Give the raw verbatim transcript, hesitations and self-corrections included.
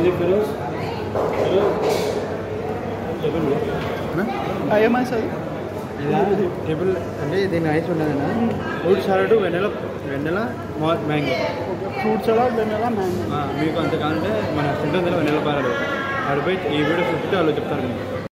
ఇది ఫిరోజ్ చెప్పండి ఏమైనా సార్ ఇది టేబుల్ అంటే దీని ఐస్ ఉండదన్నా fruit salad vanilla vanilla mango fruit salad vanilla mango మీకు అంత కావాలంటే మన సెంటర్ వెన్నెల పారాడు ఆడిపోయి ఈ వీడియో చూస్తే వాళ్ళు చెప్తారు.